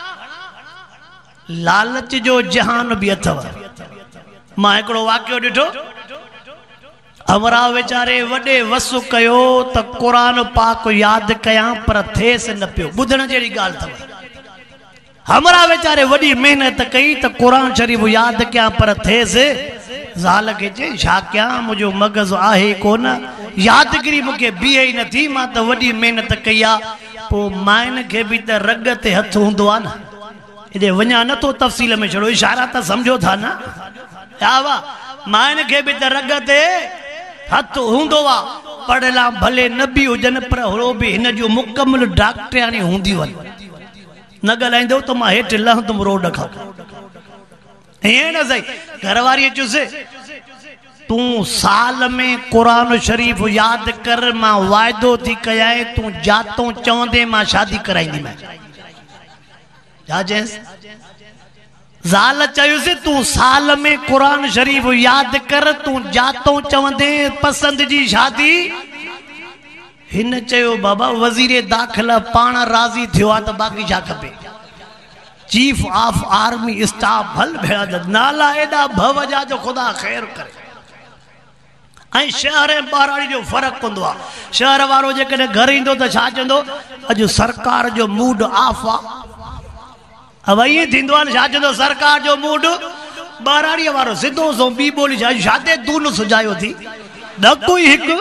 लालच जो जहान भी अथव। मां हिकिड़ो वाक़ियो ॾिठो। अमरा वीचारे वॾे वसु कयो त क़ुरान पाक यादि कयां पर थिएसि न पियो। ॿुधण जहिड़ी ॻाल्हि अथव। हमरा वीचारे वॾी महिनत कई त क़ुरान शरीफ़ यादि कयां पर थिएसि। ज़ाल खे चई छा कयां, मुंहिंजो मग़ज़ आहे कोन, यादगिरी मूंखे बीहे ई नथी। मां त वॾी महिनत कई आहे। पोइ माइनि खे बि त रग ते हथ हूंदो आहे न। हेॾे वञा नथो तफ़सील में, छड़ो इशारा त सम्झो था न। हा वाह। माइनि खे बि त रग ते हथ हूंदो आहे। पढ़ियला भले न बि हुजनि पर हो बि हिन जूं मुकमल डॉक्टरियाणी हूंदियूं आहिनि। न ॻाल्हाईंदो त मां हेठि लहंदुमि रोड खां। ईअं न सही, घरवारी चुसे तूं साल में क़ुरान शरीफ़ यादि कर, मां वाइदो थी कयां तूं जातो चवंदे मां शादी कराईंदी मैं। छा चयसि? ज़ाल चयुसि तूं साल में क़ुरान शरीफ़ यादि कर, तूं जातो चवंदे पसंदि जी शादी। हिन चयो बाबा वज़ीर दाख़िला पाण राज़ी थियो आहे त बाक़ी छा खपे। चीफ ऑफ आर्मी स्टाफ हल भेड़ा नाला एॾा भव जा जो ख़ुदा ख़ैर करे। ऐं शहर ऐं ॿाराड़ी जो फ़र्क़ु हूंदो आहे। शहर वारो जेकॾहिं घर ईंदो त छा चवंदो, अॼु सरकार जो मूड ऑफ आहे। अब ईअं थींदो आहे, छा चवंदो सरकार जो मूड। ॿाराड़ीअ वारो सिधो सो ॿी ॿोली छाते दून सुझायो थी न कोई हिकु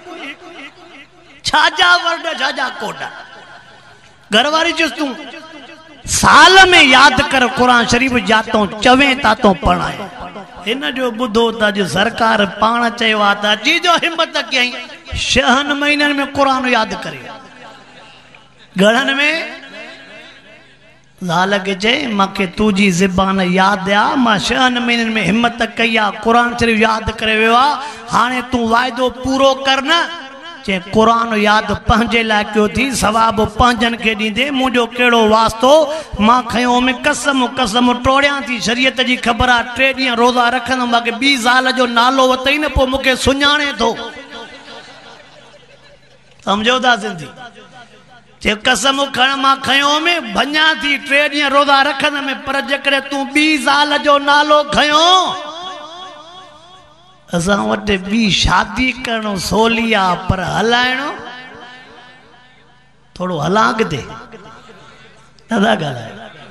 छाजा वर्ड छाजा कोडा। घरवारी चुस तूं साल में यादि कर क़ुरान शरीफ़ जातो चवे तातो पढ़ाए। हिन जो ॿुधो त अॼु सरकार पाण चयो आहे त अची जो हिम्मत कयईं 6 महीननि में क़ुरान यादि करे। घणनि में? ज़ाल खे चई मूंखे तुंहिंजी ज़बान यादि आहे, मां 6 महीननि में हिम्मत कई आहे, क़ुरान शरीफ़ यादि करे वियो आहे। हाणे तूं वाइदो पूरो कर न। चई क़ुरान यादि पंहिंजे लाइ कयो थी, सवाबु पंहिंजनि खे ॾींदे, मुंहिंजो कहिड़ो वास्तो। मां खयो में कसम कसम टोड़ियां थी, शरीयत जी ख़बर आहे 3 ॾींहं रोज़ा रखंदुमि, बाक़ी 2 साल जो नालो वतई न पोइ मूंखे सुञाणे थो। सम्झो था सिंधी? चए कसम खण मां खयो में भञा थी 3 ॾींहं रोज़ा रखंदुमि, पर जेकॾहिं तूं 2 साल जो नालो खयो असां वटि ॿी शादी करणो सवली आहे, पर हलाइणो थोड़ो हलां किथे नथा ॻाल्हाए।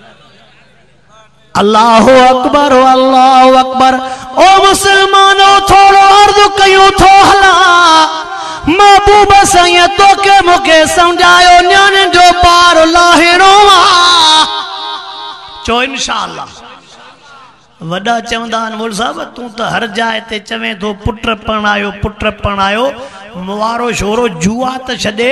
अल्लाहु अकबर अल्लाहु अकबर। ओ मुसलमानो थोड़ो अर्ज़ कयूं थो हला महबूब साईं तोखे मूंखे सम्झायो न्याणे जो पार लाहिणो आहे। चो इंशाअल्लाह। वॾा चवंदा आहिनि मुल साहब तूं त हर जाइ ते चवे थो पुट पढ़ायो पुट पढ़ायो, मुवारो छोरो जुआ त छॾे।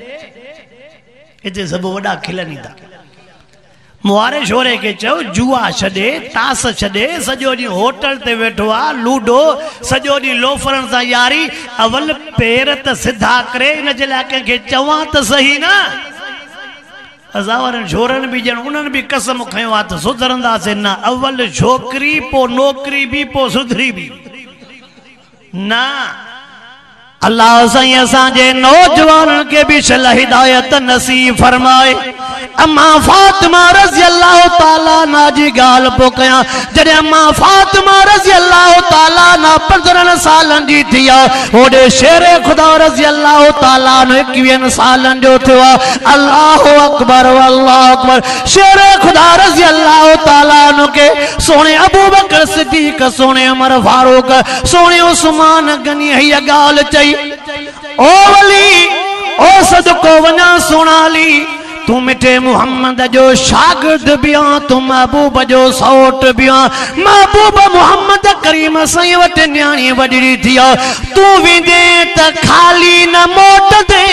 हिते सभु वॾा खिलनि था। मुवारे छोरे खे चयो जुआ छॾे, तास छॾे, सॼो ॾींहुं होटल ते वेठो आहे, लूडो, सॼो ॾींहुं लोफरनि सां यारी। अवल पेर त सिधा करे, इन जे लाइ कंहिंखे चवां त सही न। असां वारनि छोरनि बि ॼण उन्हनि बि कसम खयो आहे त सुधरंदासीं न। अवल छोकिरी पोइ नौकिरी बि पोइ सुधरी बि न। अल्लाह साईं असांजे नौजवाननि खे बि शल हिदायत नसीब फरमाए। अम्मा फातिमा रज़ी अल्लाह ताला ना जी गाल पो कया। जॾहिं अम्मा फातिमा रज़ी अल्लाह ताला ना 15 सालनि जी थी आहे, ओॾे शेर खुदा रज़ी अल्लाह ताला 21 सालनि जो थियो आहे। अल्लाहु अकबर अल्लाहु अकबर। शेर खुदा रज़ी अल्लाह ताला के सोने अबू बकर सिद्दीक, सोने उमर फारूक, सोने उस्मान गनी हीअ गाल चई, ओ वली ओ सदको वञा सोनाली, तू मिठे मोहम्मद जो शागिर्द भी आ, तू महबूब जो सौट भी आ। महबूब मोहम्मद करीम साईं वट न्याणी वॾड़ी थी आ, तू वेंदे त खाली न मोट दे।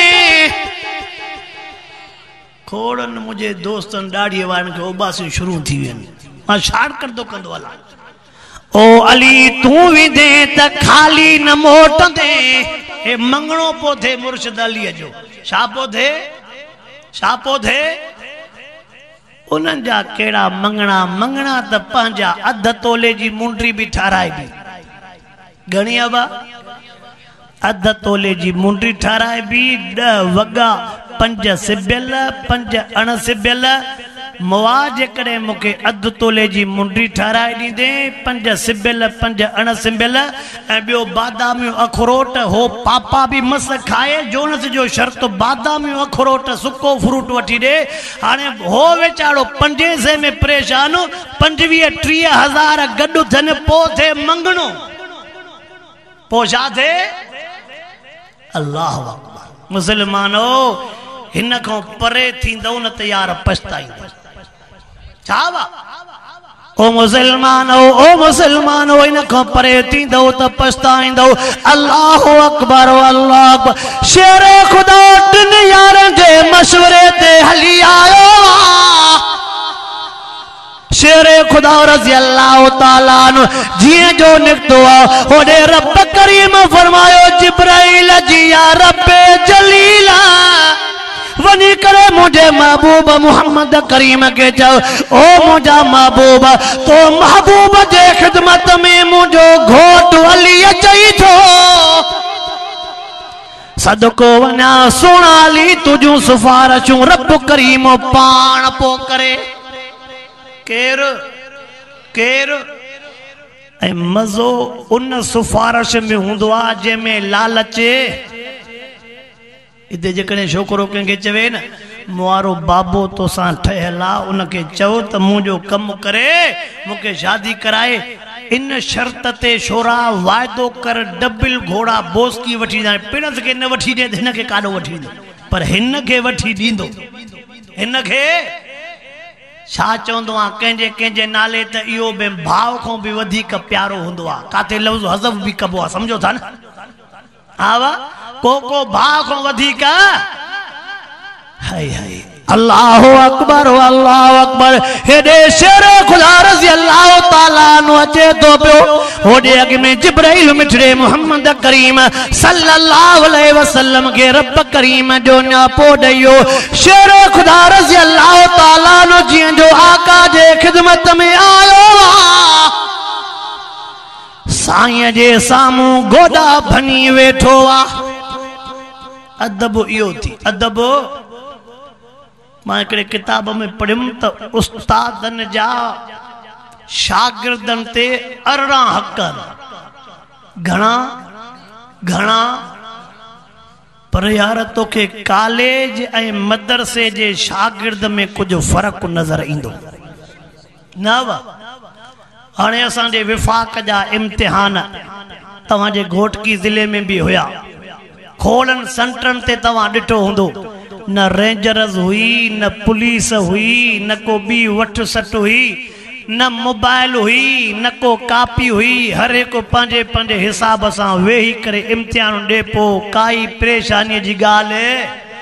खोड़न मुझे दोस्तन ॾाढी वारनि खे उबासियूं शुरू थी वियूं। मां छाड़ कंदो कंदो हलां। ओ अली तू वेंदे त खाली न मोट दे। ए मंगणो पो थे मुर्शिद अलीअ जो। छा पो थे? छा पो थे? उन्हनि जा कहिड़ा मंगणा मंगणा त पंहिंजा 1/2 तोले जी मुंडी बि ठाराए बि। घणी अबा? 1/2 तोले जी मुंडी ठाराए बि, 10 वॻा, 5 सिबियल, 5 अण सिबियल। मुआ जेकॾहिं मूंखे 1/2 तोले जी मुंडी ठाराए ॾींदे, 5 सिबियल, 5 अण सिबियल, ऐं ॿियो बादामियूं अखरोट, हो पापा बि मस खाए। जोनस जो शर्त बादामियूं अखरोट सुको फ्रूट वठी ॾे। हाणे हो वेचारो 500 में परेशान, 25-30 हज़ार गॾु थियनि पोइ थे मंगणो। पोइ छा थे? अल्लाह अकबर। मुसलमानो हिन खां परे थींदो न त यार पछताईंदो। छा वा? ओ मुसलमानो इन खां परे थींदो त पछताईंदो। अल्लाह अकबर अल्लाह अकबर। शेर खुदा 3 यारनि जे मशवरे ते हली आयो। शेरे खुदा रज़ी अल्लाह ताला अन्हु जिए जो निकतो ओडे रब करीम फरमायो जिब्राइल जी या रब जलीला वनी करे मुझे महबूब मोहम्मद करीम के चो ओ मुझा महबूब तो महबूब जे खिदमत में मुझो घोट अली अचई थो सदको वना सोनाली तुझू सिफारिशूं रब करीम पाण पो करे केर केर ऐं मज़ो उन सिफारिश में हुंदो आ जंहिंमें लालचे इते जेकॾहिं छोकिरो कंहिंखे चवे न मुआरो बाबो तोसां ठहियल आहे उनखे चओ त मुंहिंजो कमु करे मूंखे शादी कराए इन शर्त ते छोरा वाइदो कर डबिल घोड़ा बोस्की वठी ॾींदा पिणस खे न वठी ॾे हिन खे काॾो वठी ॾींदो पर हिन खे वठी ॾींदो हिन खे छा चवंदो आहे कंहिंजे कंहिंजे नाले त इहो बि भाव खां बि वधीक प्यारो हूंदो आहे काथे लफ़्ज़ हज़फ बि कबो आहे सम्झो था न हा को भाव खां वधीक हाय हाय अल्लाह अकबर हेडे शेर खुदा रज़ी अल्लाह ताला नु अचे तो पियो होडे अॻ में जिब्राइल मिठड़े मोहम्मद करीम सल्लल्लाहु अलैहि वसल्लम के रब करीम जो न्यापो ॾियो शेर खुदा रज़ी अल्लाह ताला नु जीअं जो आका जे खिदमत में आयो साईं जे साम्हूं गोॾा भनी वेठो आहे अदब इहो थी अदब मां हिकिड़े किताब में पढ़ियुमि त उस्तादन जा शागिर्दन ते 18 हक़ घणा घणा पर यार तोखे कॉलेज ऐं मदरसे जे शागिर्द में कुछ फर्क नजर ईंदो न हाणे असांजे विफाक जा इम्तिहान तव्हांजे घोटकी ज़िले में भी हुया खोलन सेंटरन ते तव्हां ॾिठो हूंदो न रेंजर्स हुई न पुलिस हुई न को बी वठ सट हुई न मोबाइल हुई न को कापी हुई हर एक पंहिंजे पंहिंजे हिसाब सां वेही करे इम्तिहान ॾे पोइ काई परेशानी जी ॻाल्हि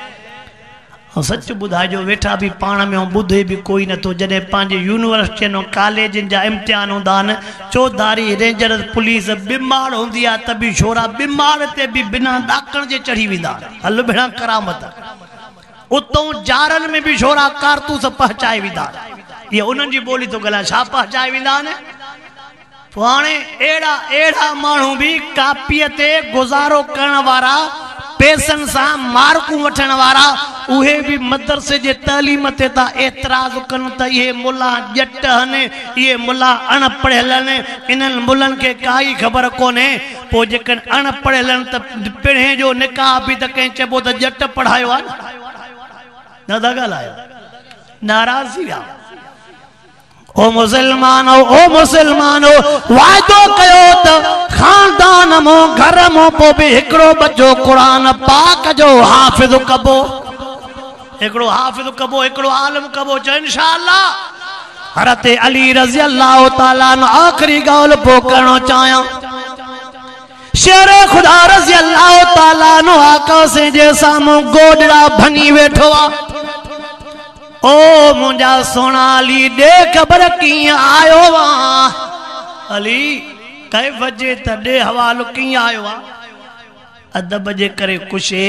सच ॿुधाइजो वेठा भी पाण में ॿुधे भी कोई नथो जॾहिं पंहिंजे यूनिवर्सिटियुनि कॉलेजनि जा इम्तिहान हूंदा आहिनि चौधारी रेंजर पुलिस बीमार हूंदी आहे त बि छोरा बीमार ते भी बिना ॾाकण जे चढ़ी वेंदा हल भेणा करामत उतों जारनि में भी छोरा कारतूस पहुचाए वेंदा ये उन्हनि जी ॿोली थो ॻाल्हाए छा पहुचाए वेंदा आहिनि पोइ हाणे अहिड़ा माण्हू भी कापीअ ते गुज़ारो करण वारा पैसनि सां मार्कूं वठण वारा उहे भी मदरसे जे तालीम ते ता एतराज़ कनि त इहे मुला ॼट आहिनि इहे मुला अणपढ़ियल आहिनि इन्हनि मुलनि खे काई ख़बर कोन्हे पोइ जेकॾहिं अणपढ़ियल आहिनि त पिणे जो निकाह बि त कंहिं चइबो त ॼट पढ़ायो आहे न था ॻाल्हायो नाराज़ थी विया ओ मुसलमानो वाइदो कयो त खानदान मो घर मो पो भी हिकड़ो बच्चो कुरान पाक जो हाफिज कबो हिकड़ो हाफिज कबो हिकड़ो आलिम कबो चो इंशाअल्लाह हज़रत अली रज़ी अल्लाह ताला न आखिरी ॻाल्हि पो करणो चाहियां शेर खुदा रज़ी अल्लाह ताला नो आका से जे साम्हूं गोॾड़ा भनी वेठो आहे ओ मुंजा सोना अली दे खबर कीअं आयो आहे अली कै वजे त दे हवालो कीअं आयो आहे अदब जे करे कुशे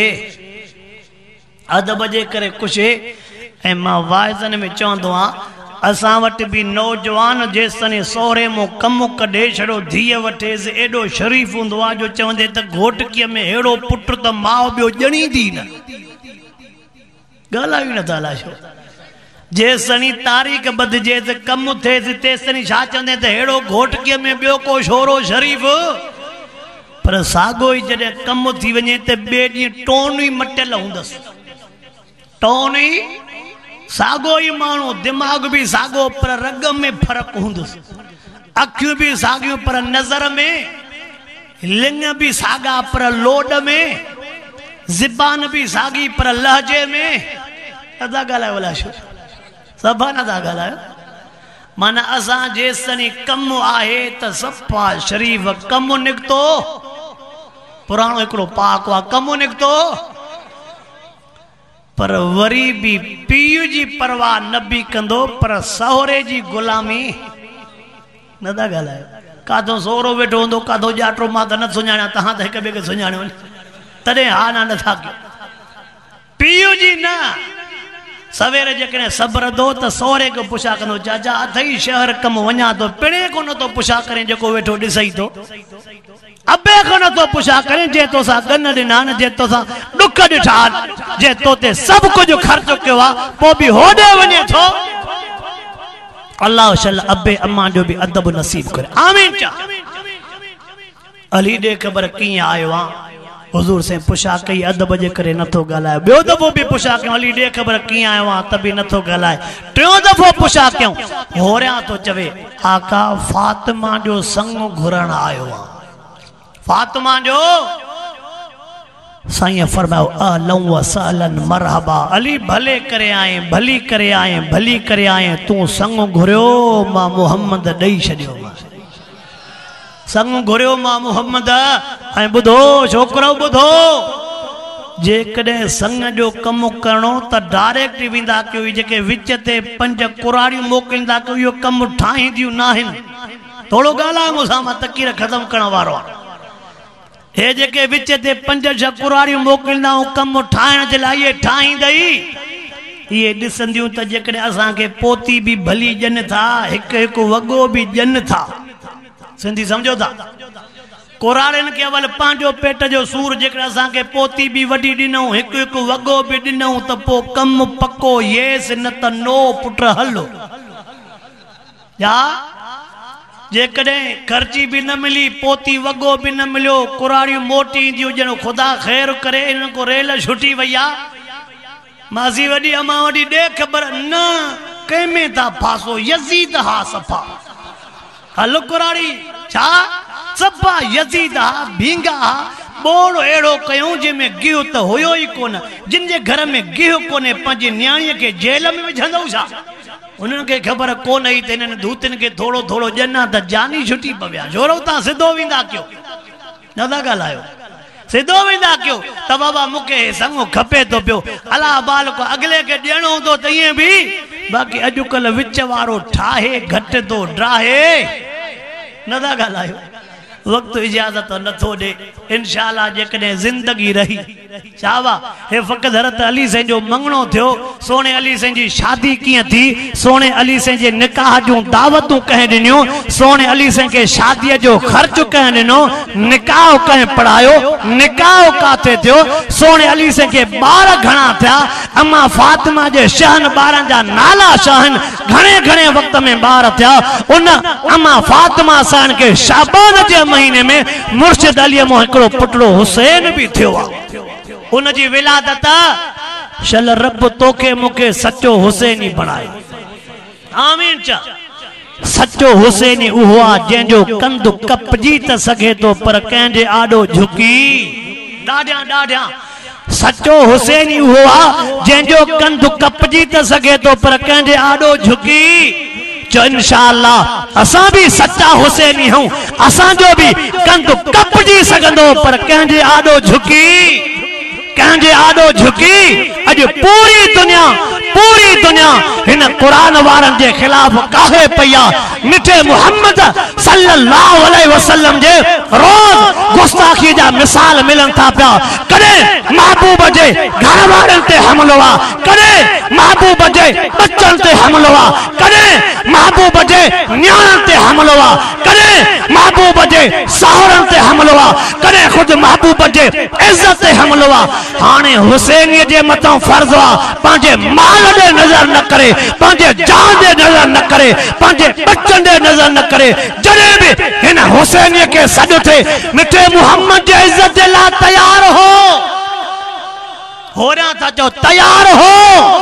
अदब जे करे कुशे ऐं मां वाइज़नि में चवंदो आहियां असां वटि भी नौजवान जेसने सोहरे मो कमु कढे छड़ो धीअ वठेसि एॾो शरीफ़ हूंदो आहे जो चवंदे त घोटकीअ में अहिड़ो पुट त माउ ॿियो ॼणींदी न ॻाल्हायूं नथा अलाए छो जेसनी तारीख़ बदजे त कमु थिएसि तेसनी छा चवंदे त अहिड़ो घोटकीअ में ॿियो को छोरो शरीफ़ पर साॻो ई जॾहिं कमु थी वञे त ॿिए ॾींहुं टोन ई मटियल हूंदसि टोन ई साॻो ई माण्हू दिमाग़ भी साॻो पर रग में फ़र्क़ु हूंदुसि अखियूं भी साॻियूं पर नज़र में लिंग भी साॻा पर लोड में ज़बान भी साॻी पर लहजे में नथा ॻाल्हायो अलाए छो सभा नथा ॻाल्हायो माना असां जेसनी कमु आहे त सफ़ा शरीफ़ कमु निकितो पुराणो हिकिड़ो पाक आहे कमु निकितो पर वरी भी पीउ जी परवाह न बि कंदो पर सहुरे जी गुलामी न था ॻाल्हायो। काथो सोहरो वेठो हूंदो काथो ॼाटो मां त न सुञाणा तहां त हिक ॿिए खे सुञाणियो तॾहिं हा न नथा कयो। पीउ जी न सवेरे जेकॾहिं सब्र दो त सोहरे खे पुछा कंदो चाचा अथई शहर कम वञा थो पिणे कोन थो पुछा करे जेको वेठो ॾिसई थो अबे कोन थो पुछा करे जे तोसां गन ॾिना आहिनि जे तोसां ॾुख ॾिठा जे तो ते सभु कुझु ख़र्च कयो आहे पोइ बि होॾे वञे थो। अल्लाह शल अबे अम्मा जो भी अदब नसीब करे आमीन चा। अली दे ख़बर कीअं आयो आहे हुजूर से पुछा कई अदब जे करे नथो ॻाल्हाए ॿियो दफ़ो बि पुछा कयूं अली दे ख़बर कीअं आयो आहे त बि नथो ॻाल्हाए टियों दफ़ो पुछा कयूं होरियां तो चवे आका फातिमा जो संग घुरण आयो आहे। फातिमा जो साईं फरमायो अहलन व सहलन मरहबा अली भले करे आए भली करे आए भली करे आए तू संग घुरियो मां मोहम्मद ॾेई छॾियो संग घुरियो मां मोहम्मद। ऐं ॿुधो छोकिरो ॿुधो जेकॾहिं संग जो कमु करणो त डायरेक्ट वेंदा कयो जेके विच ते 5 कुराड़ियूं मोकिलींदा कयो इहो कमु ठाहींदियूं न आहिनि। थोरो ॻाल्हाए मूंसां मां तकीर ख़तमु करण वारो आहियां। हे जेके विच ते 5-6 कुराड़ियूं मोकिलींदा ऐं कमु ठाहिण जे लाइ इहे ठाहींदई इहे ॾिसंदियूं त जेकॾहिं असांखे पोती बि भली ॼनि था हिकु हिकु वॻो बि ॼनि था सिंधी सम्झो था कुराड़ियुनि खे अवल पंहिंजो पेट जो सूर जेकॾहिं असांखे पोती बि वॾी ॾिनऊं हिकु हिकु वॻो बि ॾिनऊं त पोइ कमु पको येस न त नो पुट हलो या जेकॾहिं ख़र्ची बि न मिली पोती वॻो बि न मिलियो कुराड़ियूं मोटी ईंदियूं ॼण ख़ुदा ख़ैर करे इन को रेल छुटी वई आहे मासी वॾी अम्मा वॾी ॾे ख़बर न कंहिंमें था फासो यज़ीद हा सफ़ा हलो कुराड़ी छा सफ़ा यज़ीद हा भींगा हा बोड़ो अहिड़ो कयूं जंहिंमें गिहु त हुयो ई कोन जिन जे घर में गिहु कोन्हे पंहिंजी नियाणीअ खे जेल में विझंदव छा उन्हनि खे ख़बर कोन हुई त हिननि धूतनि खे थोरो थोरो ॼना त जानी छुटी पविया जोरो तव्हां सिधो वेंदा कयो न था ॻाल्हायो सिधो वेंदा कयो त बाबा मूंखे संग खपे थो पियो अला बाल को अॻिले खे ॾियणो हूंदो त ईअं बि बाक़ी अॼुकल्ह विच वारो ठाहे घटि थो ड्राहे न था ॻाल्हायो वक़्तु इजाज़त नथो ॾे इंशाअल्लाह जेकॾहिं ज़िंदगी रही छा वाह हे फ़क़त हज़रत अली साईं जो मंगणो थियो सोने अली साईं जी शादी कीअं थी सोने अली साईं जे निकाह जूं दावतूं कंहिं ॾिनियूं सोने अली साईं खे शादीअ जो ख़र्च कंहिं ॾिनो निकाह कंहिं पढ़ायो निकाह काथे थियो सोने अली साईं खे ॿार घणा थिया अम्मा फातिमा जे शहन ॿारनि जा नाला छा आहिनि घणे घणे वक़्त में ॿार थिया उन अम्मा फातिमा साईं खे शाबान जे महीने में मुर्शिद अली मो हिकिड़ो पुटड़ो हुसैन भी थियो उन जी विलादत शल रब तोखे मूंखे सचो हुसैन ही बणाए आमीन चा सचो हुसैन ही उहो आहे जंहिंजो कंधु कपजी त सघे थो पर कंहिंजे आॾो झुकी ॾाढियां ॾाढियां सचो हुसैन ही उहो आहे जंहिंजो कंधु कपजी त सघे थो पर कंहिंजे आॾो झुकी जो इंशाअल्लाह असां भी सच्चा हुसैनी हूं असां जो भी कंधु कपजी सघंदो पर कंहिंजे आॾो झुकी अॼु पूरी दुनिया हिन कुरान वारनि जे ख़िलाफ़ काहे पई आहे मिठे मुहम्मद सल्लल्लाहु अलैहि वसल्लम जे रोज़ गुस्ताखी जा मिसाल मिलन था पिया कॾहिं महबूब जे घर वारनि ते हमलो आहे कॾहिं महबूब जे बच्चनि ते हमलो आहे कॾहिं महबूब जे न्याणनि ते हमलो आहे कॾहिं महबूब जे साहुरनि ते हमलो आहे कॾहिं ख़ुदि महबूब जे इज़त ते हमलो आहे हाणे हुसैनीअ जे मथां फर्ज़ आहे पंहिंजे माल ॾे नज़र न करे पंहिंजे जान ॾे नज़र न करे पंहिंजे बच्चनि ॾे नज़र न करे जॾहिं बि हिन हुसैनीअ खे सॾु थिए मिठे मुहम्मद जे इज़त जे लाइ तयार हो होरियां था चओ तयार हो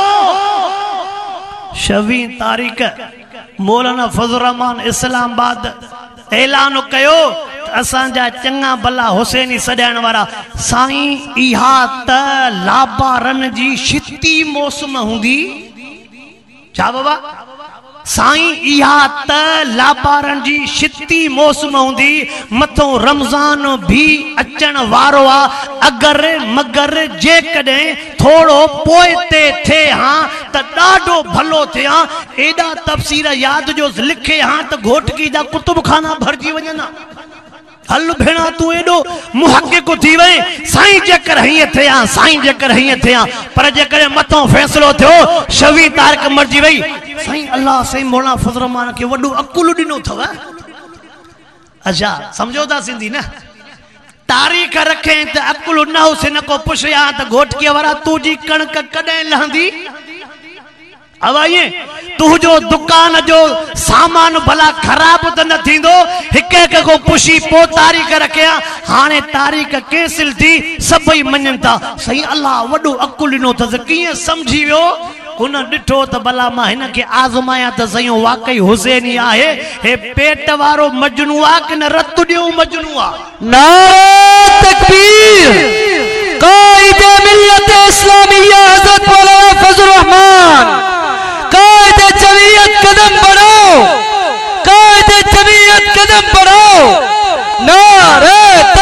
26 तारीख़ मौलाना फज़ल रहमान इस्लामाबाद ऐलान कयो असांजा चङा भला हुसैनी सॾाइण वारा साईं इहा त लाबारन जी शिती मौसम हूंदी छा बाबा साईं इहा त लाबारन जी शिती मौसम होंदी मथो रमज़ान भी अचण वारो आ अगर मगर जे कदे थोड़ो पोए ते थे हां त ॾाढो भलो थे हां एडा तफसीर याद जो लिखे हां त घोटकी जा कुतुब खाना भरजी वञना हल भेणा तू एडो मुहक्किक थी वे साईं जेकर हिय थे हां साईं जेकर हिय थे हां पर जेकर मथो फैसलो थियो 26 तारीख मरजी वई साईं अल्लाह साईं मौलाना फजल रहमान के वडो अकुल दिनो थव अच्छा समझो ता सिंधी ना तारीख रखे त अकुल न हो से न को पुछया त घोटकी वारा तू जी कणक कदे लहंदी अवाये तुझो दुकान जो सामान भला खराब त न थींदो हिक हिक को पुछी पो तारीख रखिया हाने तारीख कैंसिल थी सभई मञन था सही अल्लाह वडो अकुल दिनो त कीअं समझी वियो उन डिठो त भला मां हिन के आज़माया त सही वाकई हुसैनी आहे हे पेट वारो मजनू आ कि न रत ॾियो मजनू आ नारे तकबीर कायद मिल्लत इस्लामिया हज़रत मौलाना फजल रहमान कायद जमीयत कदम बढ़ाओ कायद जमीयत कदम बढ़ाओ नारे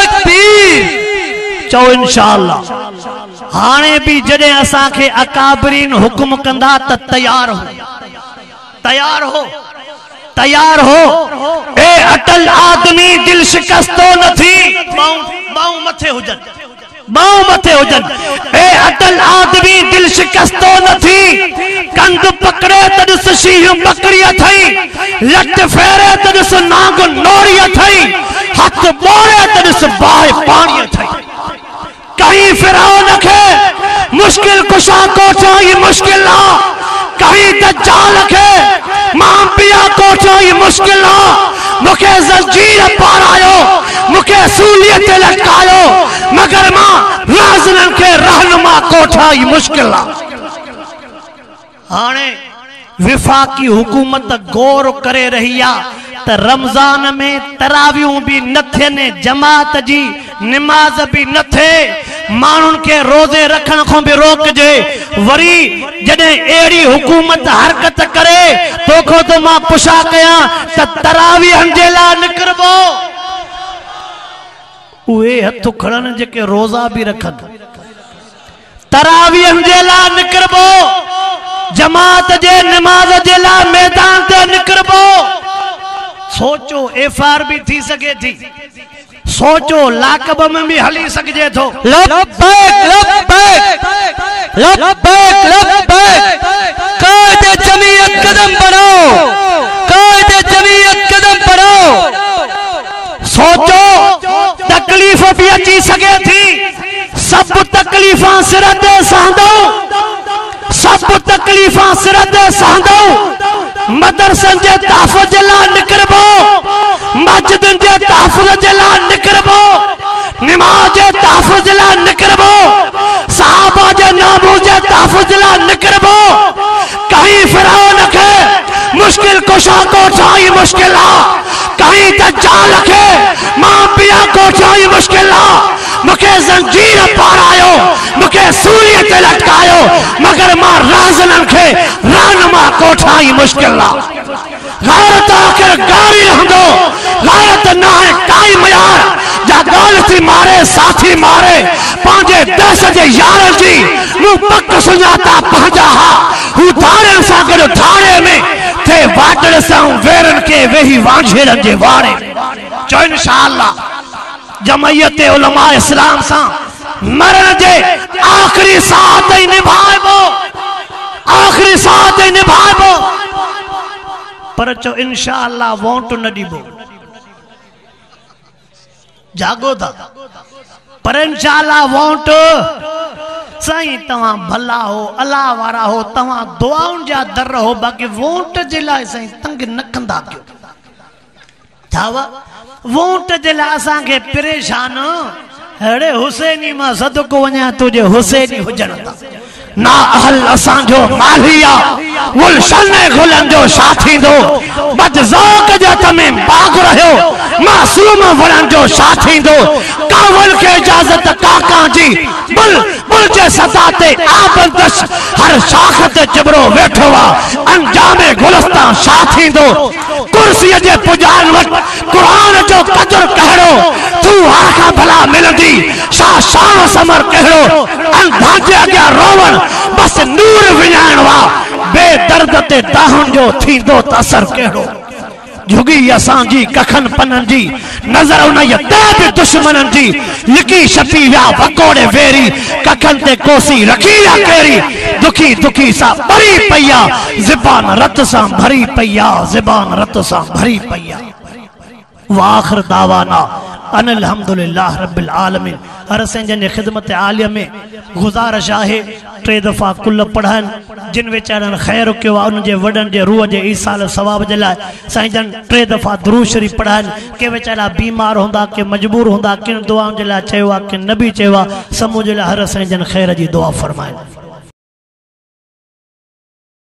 तकबीर चो इंशाअल्लाह हाने भी जडे असा के अकाबरीन हुक्म कंदा त तैयार हो ए अटल आदमी दिल शिकस्तो न थी बाऊ मथे हुजन ए अटल आदमी दिल शिकस्तो न थी कंद पकड़े तदस शीह बकरी थई लट फेरे तदस नाग नोरी थई हाथ बोरे तदस बाय पानी थई कहीं फिरौन के मुश्किल कुशा कोठा ये मुश्किल ना कहीं दज्जाल के मां पिया कोठा ये मुश्किल ना मुके जंजीर पारायो मुके सूलियत लटकायो मगर मां राज़न के रहनुमा कोठा ये मुश्किल ना हाने विफाकी हुकूमत गौर करे रहिया त रमजान में तरावियों भी न थियने जमात जी नमाज भी न थे मानुन के रोजे रखण को भी रोकजे वरी जडे एड़ी हुकूमत हरकत करे तोखो तो मां पुछा कया त तरावी हंजेला निकरबो उहे हथ खड़न जेके रोजा भी रखन तरावी हंजेला निकरबो जमात जे नमाज जे ला मैदान ते निकरबो सोचो एफआर भी थी सके थी सोचो लाकब में भी हली सकजे थो लब्बैक कायदे जमीयत कदम बढ़ाओ कायदे जमीयत कदम बढ़ाओ सोचो तकलीफ भी अची सके थी सब तकलीफा सिर ते सहंदो सब तकलीफा सिर ते सहंदो मदरसन जे तहफ़्फ़ुज़ जे ला निकरबो मस्जिदन जे तहफ़्फ़ुज़ जे ला निकरबो नमाज जे तहफ़्फ़ुज़ जे ला निकरबो सहाबा जे नामूज़ जे तहफ़्फ़ुज़ जे ला निकरबो कहीं फिरौन के मुश्किल कुशा कोठा ही मुश्किल आ कहीं दज्जाल के मां पिया कोठा ही मुश्किल आ मुके जंजीर पारायो मुके सूलियत लटकायो मगर मां राज़न के रहनुमा कोठा ही मुश्किल आ गैरत आखिर गारी रहंदो गैरत ना है काई मयार जा गलती मारे साथी मारे पांजे दस जे यार जी मु पक सुञाता पंहिंजा हा हू धारे सां गॾु धारे में थे वाटड़ सां वेरन के वेही वांझेरन जे वारे चो इंशाअल्लाह जमयत उलमा इस्लाम सां मरण जे आखिरी साथ ही निभाइबो आखिरी साथ ही निभाइबो पर चो इंशाअल्लाह वोट न दीबो जागो था पर इंशाअल्लाह वोट साईं तवा भला हो अल्लाह वारा हो तवा दुआउन जा दर हो बाकी वोट जे लाए साईं तंग न कंदा क्यों थावा वोट जे लाए असा के परेशान अरे हुसैनी मां सदको व냐 तुझे हुसैनी हुजन था ना अहल असा जो मालिया गुलशन गुलन जो साथी दो बद ज़ौक़ जो तमे बाग रहो मासूम वरन जो साथी दो कावल के इजाजत काका जी बुल बुल जे सदा ते आबंदश हर हर शाख ते चिबरो वेठो आ अंजामे गुलस्तान साथी दो कुर्सी जे पुजान वट कुरान जो कदर कहड़ो तू आखा भला मिलंदी शान समर कहड़ो अंधा जे अग्या रोवण बस नूर विञाइण वा बेदर्द ते दाहन जो थींदो तसर कहड़ो झुगी असांजी कखन पनन जी नजर उन ये दुश्मनन जी लिकी छपी विया वकोड़े वेरी कखन ते कोसी रखी या केरी दुखी दुखी सा भरी पईया ज़बान रत सा भरी पईया ज़बान रत सा भरी पईया वाखिर दावाना अनिल हम्दुलिल्लाह रब्बिल आलमीन। हर संजन ने खिदमत आलिया में गुजारिश है 3 दफ़ा कुल पढ़न जिन वेचारन खैर कयो उन वडन जे रूह जे ईसाल सवाब जे लाए साईं जन 3 दफ़ा दुरूद शरीफ पढ़न के वेचारा बीमार होंदा के मजबूर होंदा किन दुआउन जे लाए चयो कि नबी चयो समूह जे लाए हर संजन खैर जी दुआ फरमाए।